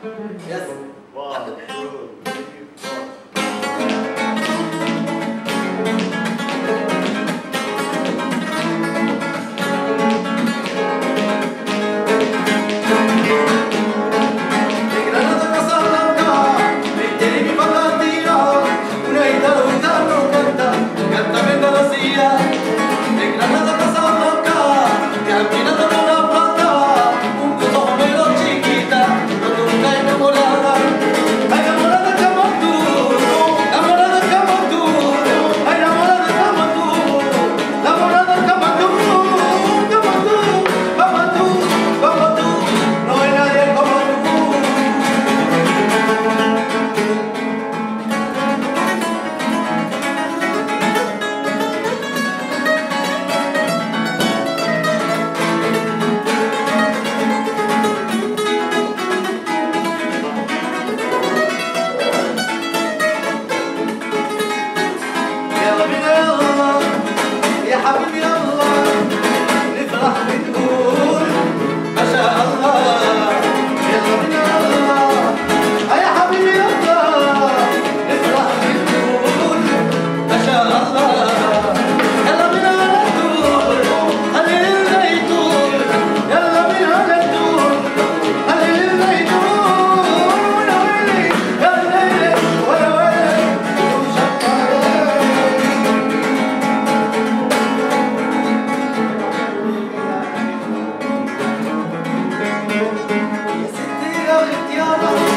Yes. 1, 2, 3, 4. يا حبيبي يلا نفرح ونقول ما شاء الله. يلا بينا يلا يا حبيبي يلا نفرح ونقول ما شاء الله. يلا بينا ندور خلينا يدور. يلا بينا ندور خلينا يدور. يا ويلي يا ليلي ويا ويلي يا ستي يا اختيارك